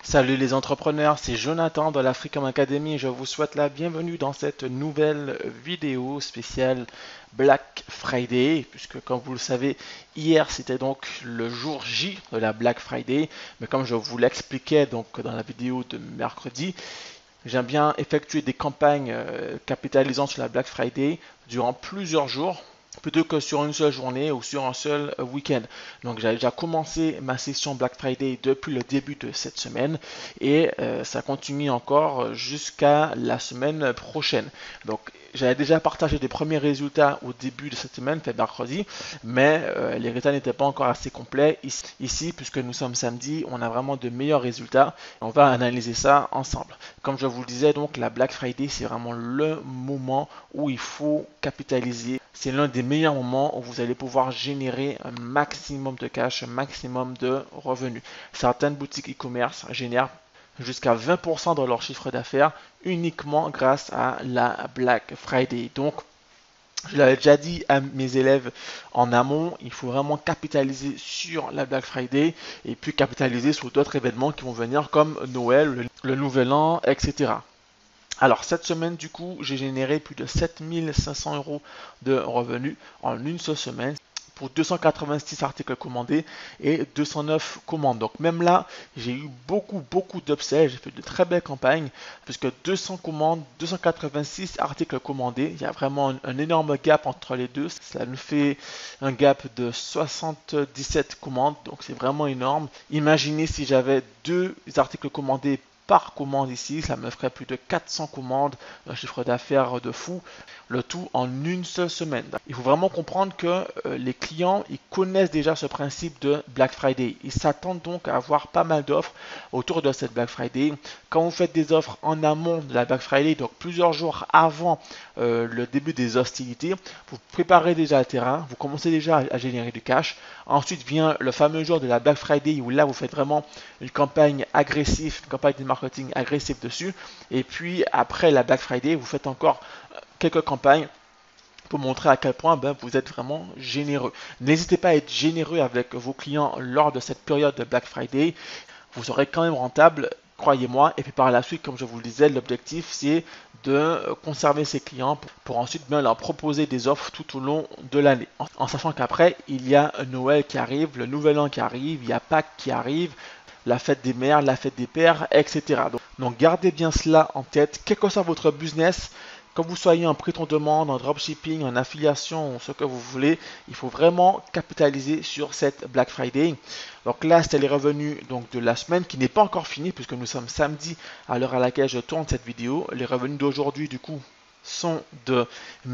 Salut les entrepreneurs, c'est Jonathan de la Freecom Academy et je vous souhaite la bienvenue dans cette nouvelle vidéo spéciale Black Friday, puisque comme vous le savez, hier c'était donc le jour J de la Black Friday, mais comme je vous l'expliquais donc dans la vidéo de mercredi, j'aime bien effectuer des campagnes capitalisant sur la Black Friday durant plusieurs jours plutôt que sur une seule journée ou sur un seul week-end. Donc j'ai déjà commencé ma session Black Friday depuis le début de cette semaine et ça continue encore jusqu'à la semaine prochaine. Donc j'avais déjà partagé des premiers résultats au début de cette semaine, fait mercredi, mais les résultats n'étaient pas encore assez complets ici, puisque nous sommes samedi, on a vraiment de meilleurs résultats. On va analyser ça ensemble. Comme je vous le disais, donc la Black Friday, c'est vraiment le moment où il faut capitaliser. C'est l'un des meilleurs moments où vous allez pouvoir générer un maximum de cash, un maximum de revenus. Certaines boutiques e-commerce génèrent jusqu'à 20% de leur chiffre d'affaires uniquement grâce à la Black Friday. Donc, je l'avais déjà dit à mes élèves en amont, il faut vraiment capitaliser sur la Black Friday et puis capitaliser sur d'autres événements qui vont venir comme Noël, le Nouvel An, etc. Alors cette semaine du coup j'ai généré plus de 7500 euros de revenus en une seule semaine pour 286 articles commandés et 209 commandes. Donc même là, j'ai eu beaucoup d'upsells, j'ai fait de très belles campagnes puisque 200 commandes, 286 articles commandés, il y a vraiment un énorme gap entre les deux. Ça nous fait un gap de 77 commandes, donc c'est vraiment énorme. Imaginez si j'avais deux articles commandés par commande ici, ça me ferait plus de 400 commandes, un chiffre d'affaires de fou, le tout en une seule semaine. Il faut vraiment comprendre que les clients, ils connaissent déjà ce principe de Black Friday. Ils s'attendent donc à avoir pas mal d'offres autour de cette Black Friday. Quand vous faites des offres en amont de la Black Friday, donc plusieurs jours avant le début des hostilités, vous préparez déjà le terrain, vous commencez déjà à générer du cash. Ensuite vient le fameux jour de la Black Friday où là vous faites vraiment une campagne agressive, une campagne de marketing agressive dessus. Et puis après la Black Friday, vous faites encore quelques campagnes pour montrer à quel point vous êtes vraiment généreux. N'hésitez pas à être généreux avec vos clients lors de cette période de Black Friday. Vous serez quand même rentable, croyez-moi. Et puis par la suite, comme je vous le disais, l'objectif c'est de conserver ces clients pour ensuite bien leur proposer des offres tout au long de l'année. En sachant qu'après, il y a Noël qui arrive, le Nouvel An qui arrive, il y a Pâques qui arrive, la fête des mères, la fête des pères, etc. Donc gardez bien cela en tête, quel que soit votre business. Que vous soyez en prêt-on-demande, en dropshipping, en affiliation, ce que vous voulez, il faut vraiment capitaliser sur cette Black Friday. Donc là, c'était les revenus donc, de la semaine qui n'est pas encore fini puisque nous sommes samedi à l'heure à laquelle je tourne cette vidéo. Les revenus d'aujourd'hui, du coup, sont de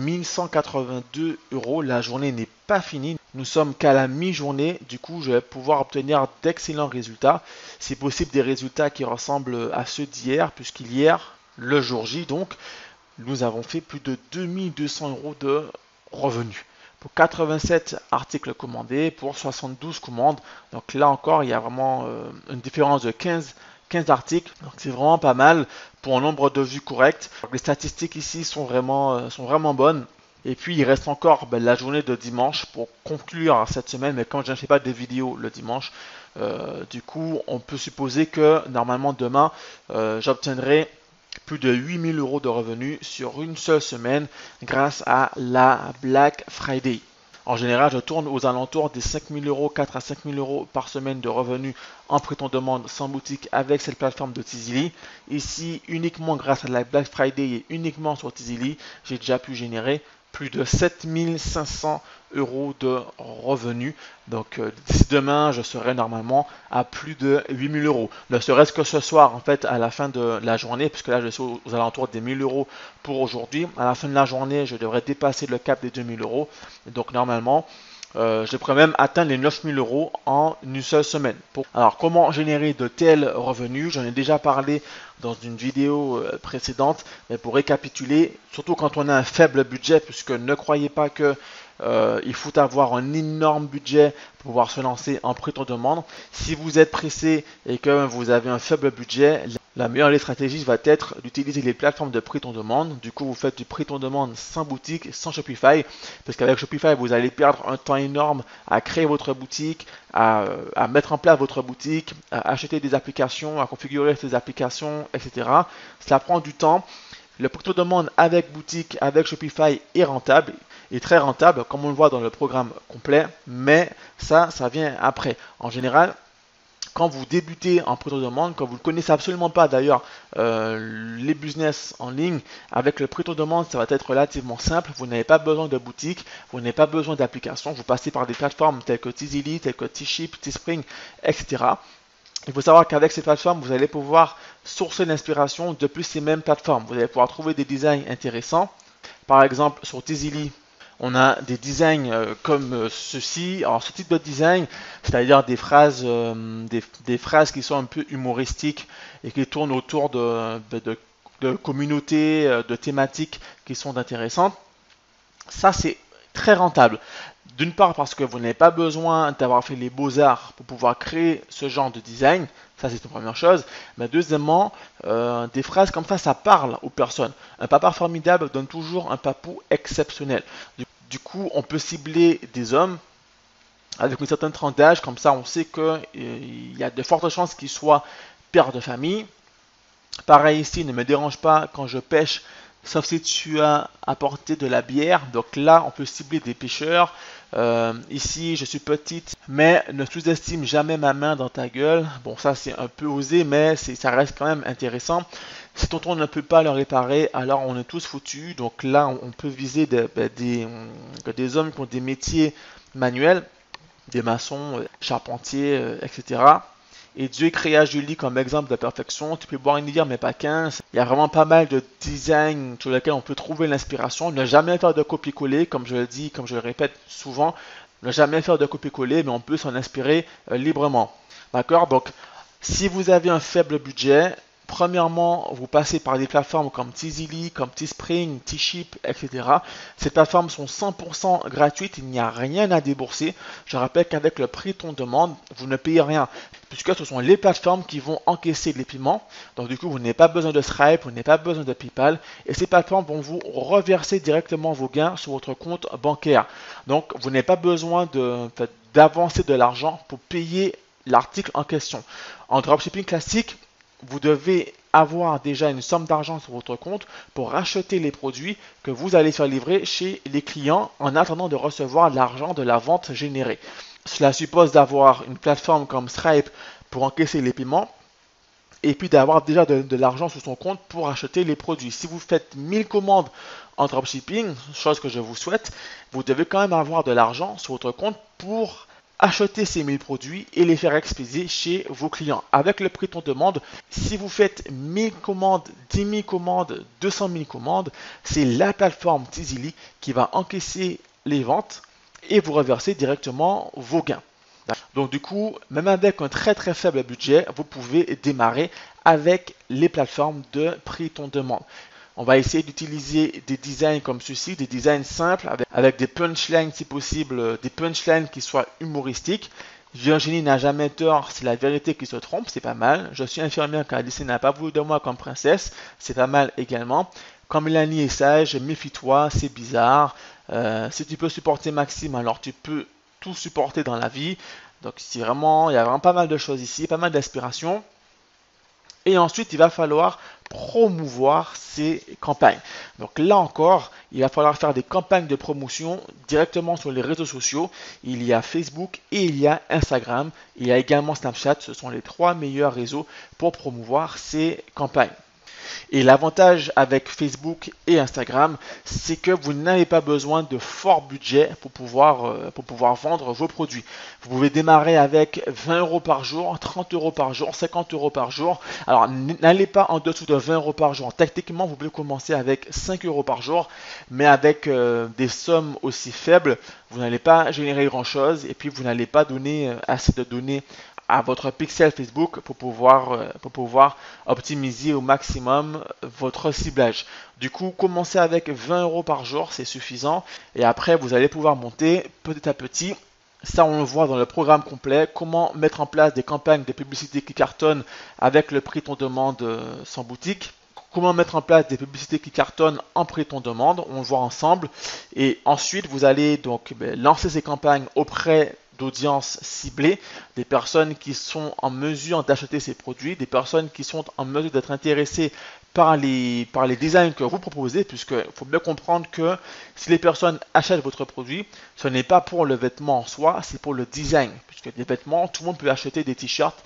1182 euros. La journée n'est pas finie. Nous sommes qu'à la mi-journée. Du coup, je vais pouvoir obtenir d'excellents résultats. C'est possible des résultats qui ressemblent à ceux d'hier, puisqu'hier, le jour J, donc, nous avons fait plus de 2200 euros de revenus pour 87 articles commandés, pour 72 commandes. Donc là encore, il y a vraiment une différence de 15 articles. Donc c'est vraiment pas mal pour un nombre de vues correct. Donc les statistiques ici sont vraiment bonnes. Et puis il reste encore la journée de dimanche pour conclure cette semaine. Mais quand je ne fais pas des vidéos le dimanche, du coup on peut supposer que normalement demain j'obtiendrai plus de 8000 euros de revenus sur une seule semaine grâce à la Black Friday. En général, je tourne aux alentours des 5000 euros, 4 à 5000 euros par semaine de revenus en prêt-on-demande sans boutique avec cette plateforme de Tizili. Ici, uniquement grâce à la Black Friday et uniquement sur Tizili, j'ai déjà pu générer plus de 7500 euros de revenus. Donc d'ici demain, je serai normalement à plus de 8000 euros. Ne serait-ce que ce soir, en fait, à la fin de la journée, puisque là, je suis aux alentours des 1000 euros pour aujourd'hui. À la fin de la journée, je devrais dépasser le cap des 2000 euros. Donc normalement, je pourrais même atteindre les 9000 euros en une seule semaine. Alors, comment générer de tels revenus? J'en ai déjà parlé dans une vidéo précédente, mais pour récapituler, surtout quand on a un faible budget, puisque ne croyez pas que il faut avoir un énorme budget pour pouvoir se lancer en prêt-on-demande. Si vous êtes pressé et que vous avez un faible budget, La meilleure stratégie va être d'utiliser les plateformes de prix on demande. Du coup, vous faites du prix on demande sans boutique, sans Shopify, parce qu'avec Shopify, vous allez perdre un temps énorme à créer votre boutique, à mettre en place votre boutique, à acheter des applications, à configurer ces applications, etc. Cela prend du temps. Le prix on demande avec boutique, avec Shopify est rentable, est très rentable, comme on le voit dans le programme complet, mais ça vient après. En général, quand vous débutez en prix on demande, quand vous ne connaissez absolument pas d'ailleurs les business en ligne, avec le prix on demande, ça va être relativement simple. Vous n'avez pas besoin de boutique, vous n'avez pas besoin d'application. Vous passez par des plateformes telles que Tizily, telles que Tship, Teespring, etc. Il faut savoir qu'avec ces plateformes, vous allez pouvoir sourcer l'inspiration depuis ces mêmes plateformes. Vous allez pouvoir trouver des designs intéressants. Par exemple, sur Tizily, on a des designs comme ceci. Alors, ce type de design, c'est-à-dire des phrases qui sont un peu humoristiques et qui tournent autour de communautés, de thématiques qui sont intéressantes. Ça, c'est très rentable. D'une part parce que vous n'avez pas besoin d'avoir fait les beaux-arts pour pouvoir créer ce genre de design. Ça, c'est une première chose. Mais deuxièmement, des phrases comme ça parle aux personnes. Un papa formidable donne toujours un papou exceptionnel. Du coup, on peut cibler des hommes avec une certaine tranche d'âge. Comme ça, on sait qu'il y a de fortes chances qu'ils soient pères de famille. Pareil ici, ne me dérange pas quand je pêche, sauf si tu as apporté de la bière. Donc là, on peut cibler des pêcheurs. Ici, je suis petite, mais ne sous-estime jamais ma main dans ta gueule. Bon, ça c'est un peu osé, mais ça reste quand même intéressant. Si tonton ne peut pas le réparer, alors on est tous foutus. Donc là, on peut viser des hommes qui ont des métiers manuels, des maçons, charpentiers, etc. Et Dieu créa Julie comme exemple de perfection. Tu peux boire une bière, mais pas 15. Il y a vraiment pas mal de designs sur lesquels on peut trouver l'inspiration. Ne jamais faire de copier-coller, comme je le dis, comme je le répète souvent. Ne jamais faire de copier-coller, mais on peut s'en inspirer librement. D'accord? Donc, si vous avez un faible budget, premièrement, vous passez par des plateformes comme Tizily, comme Teespring, Tship, etc. Ces plateformes sont 100% gratuites, il n'y a rien à débourser. Je rappelle qu'avec le prix on demande, vous ne payez rien, puisque ce sont les plateformes qui vont encaisser les paiements. Donc du coup, vous n'avez pas besoin de Stripe, vous n'avez pas besoin de PayPal, et ces plateformes vont vous reverser directement vos gains sur votre compte bancaire. Donc vous n'avez pas besoin d'avancer de l'argent pour payer l'article en question. En dropshipping classique, vous devez avoir déjà une somme d'argent sur votre compte pour acheter les produits que vous allez faire livrer chez les clients en attendant de recevoir l'argent de la vente générée. Cela suppose d'avoir une plateforme comme Stripe pour encaisser les paiements et puis d'avoir déjà de l'argent sur son compte pour acheter les produits. Si vous faites 1000 commandes en dropshipping, chose que je vous souhaite, vous devez quand même avoir de l'argent sur votre compte pour acheter ces 1000 produits et les faire expédier chez vos clients. Avec le prix on demande, si vous faites 1000 commandes, 10 000 commandes, 200 000 commandes, c'est la plateforme Tizily qui va encaisser les ventes et vous reverser directement vos gains. Donc du coup, même avec un très très faible budget, vous pouvez démarrer avec les plateformes de prix on demande. On va essayer d'utiliser des designs comme ceci, des designs simples avec des punchlines si possible, des punchlines qui soient humoristiques. Virginie n'a jamais tort, c'est la vérité qui se trompe, c'est pas mal. Je suis infirmière car Disney n'a pas voulu de moi comme princesse, c'est pas mal également. Quand Mélanie est sage, méfie-toi, c'est bizarre. Si tu peux supporter Maxime, alors tu peux tout supporter dans la vie. Donc il y a vraiment pas mal de choses ici, pas mal d'inspiration. Et ensuite, il va falloir promouvoir ces campagnes. Donc là encore, il va falloir faire des campagnes de promotion directement sur les réseaux sociaux. Il y a Facebook et il y a Instagram. Il y a également Snapchat. Ce sont les 3 meilleurs réseaux pour promouvoir ces campagnes. Et l'avantage avec Facebook et Instagram, c'est que vous n'avez pas besoin de fort budget pour pouvoir vendre vos produits. Vous pouvez démarrer avec 20 euros par jour, 30 euros par jour, 50 euros par jour. Alors, n'allez pas en dessous de 20 euros par jour. Techniquement, vous pouvez commencer avec 5 euros par jour, mais avec des sommes aussi faibles, vous n'allez pas générer grand-chose et puis vous n'allez pas donner assez de données à votre pixel Facebook pour pouvoir optimiser au maximum votre ciblage. Du coup, commencez avec 20 euros par jour, c'est suffisant. Et après, vous allez pouvoir monter petit à petit Ça, on le voit dans le programme complet. Comment mettre en place des campagnes de publicité qui cartonnent avec le prix ton demande sans boutique. Comment mettre en place des publicités qui cartonnent en prix ton demande. On le voit ensemble. Et ensuite, vous allez donc lancer ces campagnes auprès d'audiences ciblées, des personnes qui sont en mesure d'acheter ces produits, des personnes qui sont en mesure d'être intéressées par les designs que vous proposez, puisqu'il faut bien comprendre que si les personnes achètent votre produit, ce n'est pas pour le vêtement en soi, c'est pour le design, puisque des vêtements, tout le monde peut acheter des t-shirts,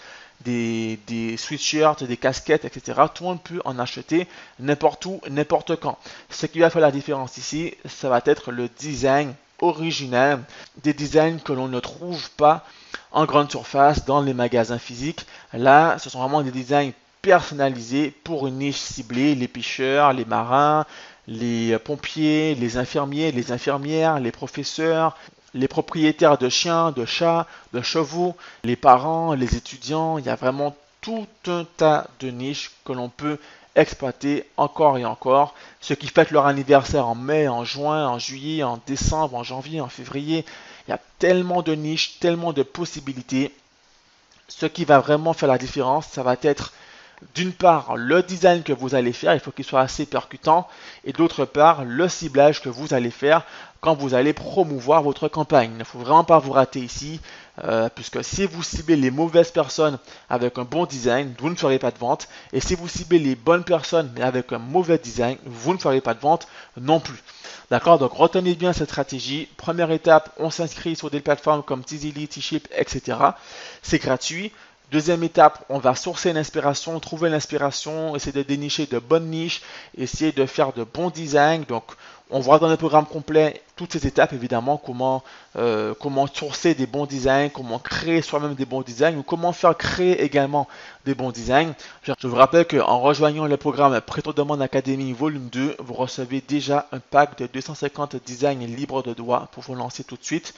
des sweatshirts, des casquettes, etc. Tout le monde peut en acheter n'importe où, n'importe quand. Ce qui va faire la différence ici, ça va être le design original, des designs que l'on ne trouve pas en grande surface dans les magasins physiques. Là, ce sont vraiment des designs personnalisés pour une niche ciblée, les pêcheurs, les marins, les pompiers, les infirmiers, les infirmières, les professeurs, les propriétaires de chiens, de chats, de chevaux, les parents, les étudiants. Il y a vraiment tout un tas de niches que l'on peut exploiter encore et encore. Ceux qui fêtent leur anniversaire en mai, en juin, en juillet, en décembre, en janvier, en février. Il y a tellement de niches, tellement de possibilités. Ce qui va vraiment faire la différence, ça va être d'une part le design que vous allez faire, il faut qu'il soit assez percutant, et d'autre part le ciblage que vous allez faire quand vous allez promouvoir votre campagne. Il ne faut vraiment pas vous rater ici, puisque si vous ciblez les mauvaises personnes avec un bon design, vous ne ferez pas de vente, et si vous ciblez les bonnes personnes mais avec un mauvais design, vous ne ferez pas de vente non plus. D'accord, donc retenez bien cette stratégie. Première étape, on s'inscrit sur des plateformes comme Tizily, T-Ship, etc. C'est gratuit. Deuxième étape, on va sourcer l'inspiration, trouver l'inspiration, essayer de dénicher de bonnes niches, essayer de faire de bons designs. Donc, on voit dans le programme complet toutes ces étapes, évidemment, comment sourcer des bons designs, comment créer soi-même des bons designs, ou comment faire créer également des bons designs. Je vous rappelle qu'en rejoignant le programme Prêt aux demandes Academy Volume 2, vous recevez déjà un pack de 250 designs libres de droit pour vous lancer tout de suite.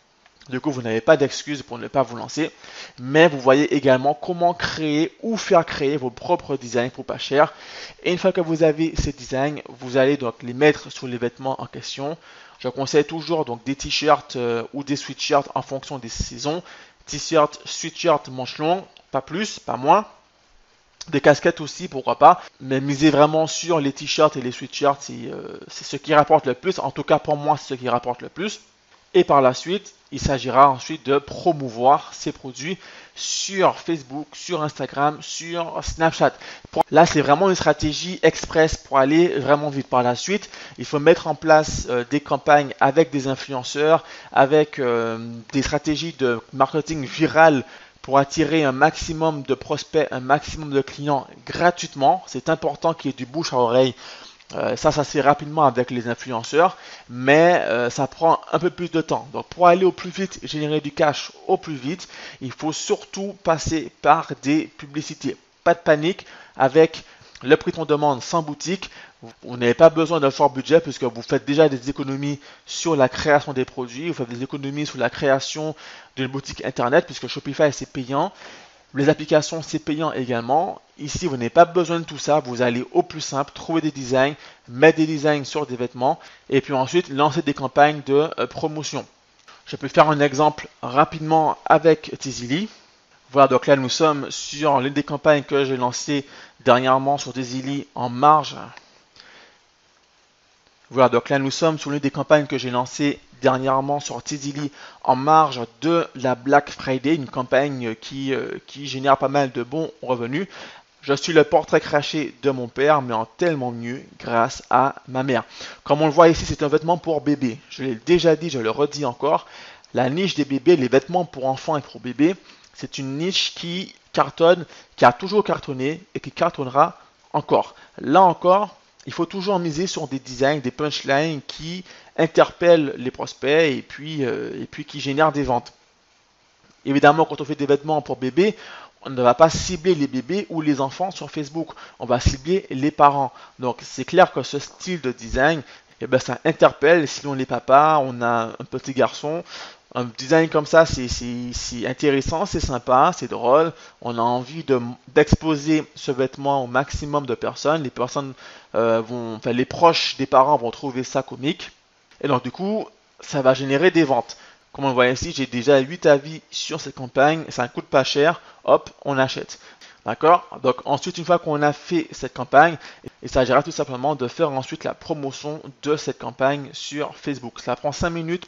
Du coup, vous n'avez pas d'excuse pour ne pas vous lancer, mais vous voyez également comment créer ou faire créer vos propres designs pour pas cher. Et une fois que vous avez ces designs, vous allez donc les mettre sur les vêtements en question. Je conseille toujours donc des t-shirts ou des sweatshirts en fonction des saisons. T-shirt, sweatshirt, manches longues, pas plus, pas moins. Des casquettes aussi, pourquoi pas, mais misez vraiment sur les t-shirts et les sweatshirts, c'est ce qui rapporte le plus. En tout cas, pour moi, c'est ce qui rapporte le plus. Et par la suite, il s'agira ensuite de promouvoir ces produits sur Facebook, sur Instagram, sur Snapchat. Là, c'est vraiment une stratégie express pour aller vraiment vite. Par la suite, il faut mettre en place des campagnes avec des influenceurs, avec des stratégies de marketing viral pour attirer un maximum de prospects, un maximum de clients gratuitement. C'est important qu'il y ait du bouche à oreille. Ça se fait rapidement avec les influenceurs, mais ça prend un peu plus de temps. Donc pour aller au plus vite, générer du cash au plus vite, il faut surtout passer par des publicités. Pas de panique avec le prix qu'on demande sans boutique. Vous n'avez pas besoin d'un fort budget puisque vous faites déjà des économies sur la création des produits, vous faites des économies sur la création d'une boutique internet puisque Shopify c'est payant. Les applications, c'est payant également. Ici, vous n'avez pas besoin de tout ça. Vous allez au plus simple, trouver des designs, mettre des designs sur des vêtements et puis ensuite lancer des campagnes de promotion. Je peux faire un exemple rapidement avec Tizily. Voilà, donc là, nous sommes sur l'une des campagnes que j'ai lancées dernièrement sur Tizily en marge. Voilà, donc là, nous sommes sur l'une des campagnes que j'ai lancées dernièrement sur Tizily en marge de la Black Friday, une campagne qui génère pas mal de bons revenus. Je suis le portrait craché de mon père, mais en tellement mieux grâce à ma mère. Comme on le voit ici, c'est un vêtement pour bébé. Je l'ai déjà dit, je le redis encore. La niche des bébés, les vêtements pour enfants et pour bébés, c'est une niche qui cartonne, qui a toujours cartonné et qui cartonnera encore. Là encore, il faut toujours miser sur des designs, des punchlines qui interpellent les prospects et puis qui génèrent des ventes. Évidemment, quand on fait des vêtements pour bébés, on ne va pas cibler les bébés ou les enfants sur Facebook. On va cibler les parents. Donc, c'est clair que ce style de design, ça interpelle. Si on est papa, on a un petit garçon. Un design comme ça, c'est intéressant, c'est sympa, c'est drôle. On a envie d'exposer ce vêtement au maximum de personnes. Les personnes les proches des parents vont trouver ça comique. Et donc, du coup, ça va générer des ventes. Comme on le voit ici, j'ai déjà 8 avis sur cette campagne, ça ne coûte pas cher, hop, on achète. D'accord? Donc ensuite, une fois qu'on a fait cette campagne, il s'agira tout simplement de faire ensuite la promotion de cette campagne sur Facebook. Ça prend 5 minutes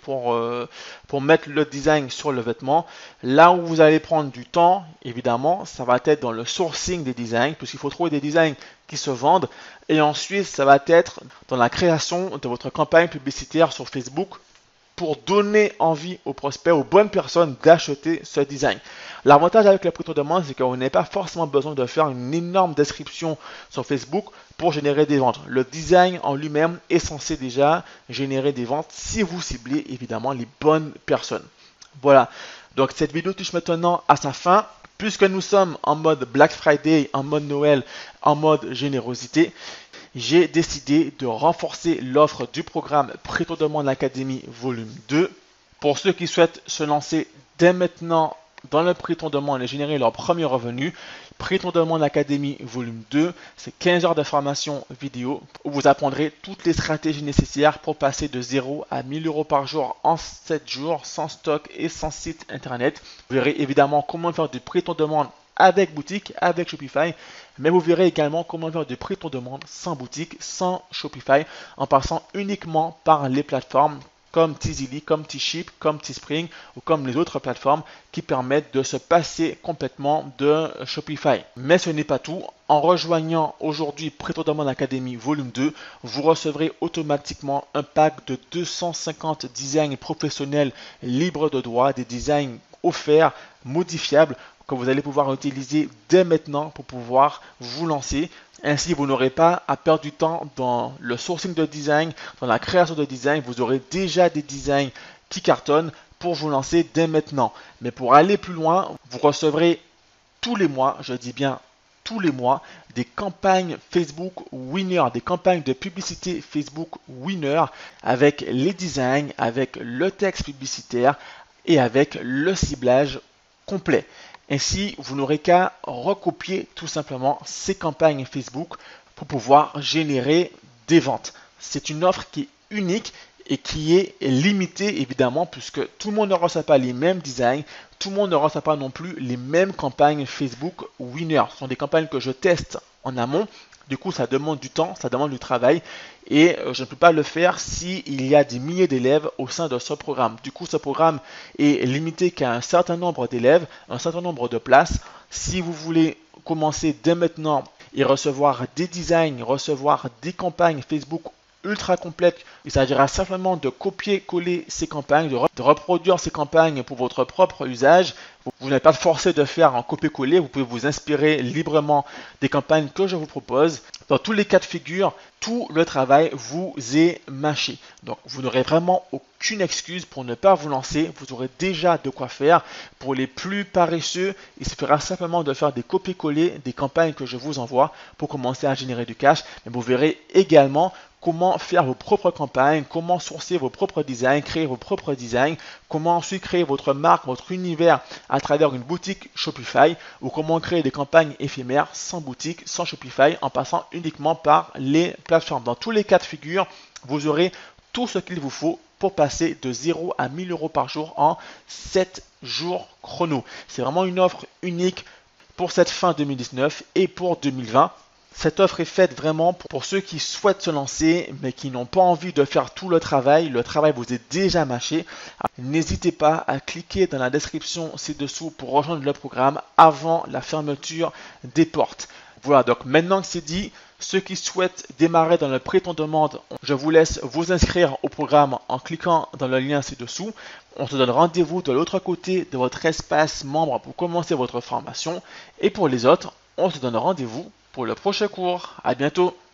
pour mettre le design sur le vêtement. Là où vous allez prendre du temps, évidemment, ça va être dans le sourcing des designs, puisqu'il faut trouver des designs qui se vendent. Et ensuite, ça va être dans la création de votre campagne publicitaire sur Facebook pour donner envie aux prospects, aux bonnes personnes d'acheter ce design. L'avantage avec le prêt-à-demande, c'est qu'on n'a pas forcément besoin de faire une énorme description sur Facebook pour générer des ventes. Le design en lui-même est censé déjà générer des ventes si vous ciblez évidemment les bonnes personnes. Voilà, donc cette vidéo touche maintenant à sa fin. Puisque nous sommes en mode Black Friday, en mode Noël, en mode générosité, j'ai décidé de renforcer l'offre du programme Prêt-à-demande Academy Volume 2. Pour ceux qui souhaitent se lancer dès maintenant dans le Prêt-à-demande et générer leur premier revenu, Prêt-à-demande Academy Volume 2, c'est 15 heures de formation vidéo où vous apprendrez toutes les stratégies nécessaires pour passer de 0 à 1000 euros par jour en 7 jours sans stock et sans site internet. Vous verrez évidemment comment faire du Prêt-à-demande avec boutique, avec Shopify, mais vous verrez également comment faire du prêt-à-demande sans boutique, sans Shopify, en passant uniquement par les plateformes comme Teasily, comme Teeship, comme Teespring ou comme les autres plateformes qui permettent de se passer complètement de Shopify. Mais ce n'est pas tout. En rejoignant aujourd'hui Prêt-à-demande Academy Volume 2, vous recevrez automatiquement un pack de 250 designs professionnels libres de droit, des designs offerts, modifiables, que vous allez pouvoir utiliser dès maintenant pour pouvoir vous lancer. Ainsi, vous n'aurez pas à perdre du temps dans le sourcing de design, dans la création de design. Vous aurez déjà des designs qui cartonnent pour vous lancer dès maintenant. Mais pour aller plus loin, vous recevrez tous les mois, je dis bien tous les mois, des campagnes Facebook winner, des campagnes de publicité Facebook winner avec les designs, avec le texte publicitaire et avec le ciblage complet. Ainsi, vous n'aurez qu'à recopier tout simplement ces campagnes Facebook pour pouvoir générer des ventes. C'est une offre qui est unique et qui est limitée évidemment puisque tout le monde ne reçoit pas les mêmes designs, tout le monde ne reçoit pas non plus les mêmes campagnes Facebook winner. Ce sont des campagnes que je teste en amont. Du coup, ça demande du temps, ça demande du travail et je ne peux pas le faire s'il y a des milliers d'élèves au sein de ce programme. Du coup, ce programme est limité qu'à un certain nombre d'élèves, un certain nombre de places. Si vous voulez commencer dès maintenant et recevoir des designs, recevoir des campagnes Facebook ultra complètes, il s'agira simplement de copier-coller ces campagnes, de reproduire ces campagnes pour votre propre usage. Vous n'êtes pas forcé de faire un copier-coller, vous pouvez vous inspirer librement des campagnes que je vous propose. Dans tous les cas de figure, tout le travail vous est mâché. Donc vous n'aurez vraiment aucune excuse pour ne pas vous lancer. Vous aurez déjà de quoi faire. Pour les plus paresseux, il suffira simplement de faire des copier-coller des campagnes que je vous envoie pour commencer à générer du cash. Mais vous verrez également comment faire vos propres campagnes, comment sourcer vos propres designs, créer vos propres designs, comment ensuite créer votre marque, votre univers à travers une boutique Shopify ou comment créer des campagnes éphémères sans boutique, sans Shopify en passant uniquement par les plateformes. Dans tous les cas de figure, vous aurez tout ce qu'il vous faut pour passer de 0 à 1000 euros par jour en 7 jours chrono. C'est vraiment une offre unique pour cette fin 2019 et pour 2020. Cette offre est faite vraiment pour ceux qui souhaitent se lancer mais qui n'ont pas envie de faire tout le travail. Le travail vous est déjà mâché. N'hésitez pas à cliquer dans la description ci-dessous pour rejoindre le programme avant la fermeture des portes. Voilà, donc maintenant que c'est dit, ceux qui souhaitent démarrer dans le prêt-à-demande, je vous laisse vous inscrire au programme en cliquant dans le lien ci-dessous. On se donne rendez-vous de l'autre côté de votre espace membre pour commencer votre formation. Et pour les autres, on se donne rendez-vous pour le prochain cours. À bientôt.